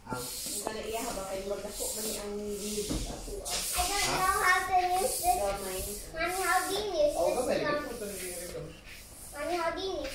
Ang kana iya ba kay magdako man ang lead ako. I don't know how to use this. Mommy, how do you use this? Oh, gamay. Mommy, Mommy, how do you use